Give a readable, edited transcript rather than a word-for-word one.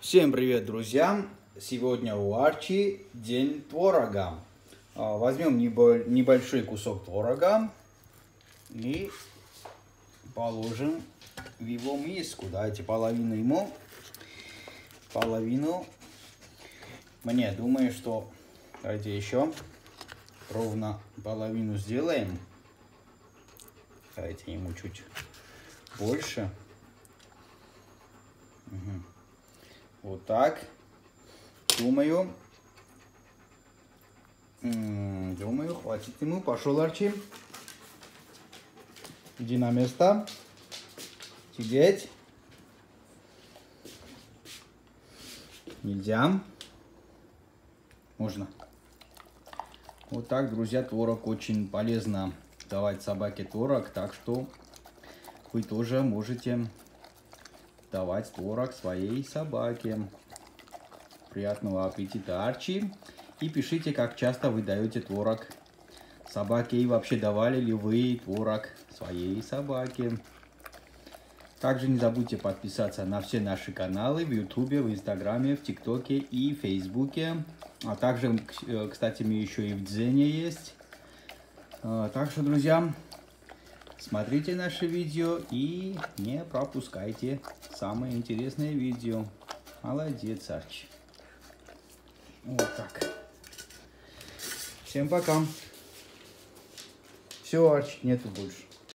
Всем привет, друзья! Сегодня у Арчи день творога. Возьмем небольшой кусок творога и положим в его миску. Давайте половину ему, половину мне. Думаю, что давайте еще ровно половину сделаем. Давайте ему чуть больше. Вот так. Думаю, хватит ему. Пошел, Арчи. Иди на место. Сидеть. Нельзя. Можно. Вот так, друзья, творог очень полезно давать собаке творог, так что вы тоже можете давать творог своей собаке. Приятного аппетита, Арчи. И пишите, как часто вы даете творог собаке. И вообще давали ли вы творог своей собаке. Также не забудьте подписаться на все наши каналы в Ютубе, в Инстаграме, в ТикТоке и Фейсбуке. А также, кстати, мы еще и в Дзене есть. Так что, друзья, смотрите наши видео и не пропускайте самые интересные видео. Молодец, Арчи. Вот так. Всем пока. Все, Арчи, нету больше.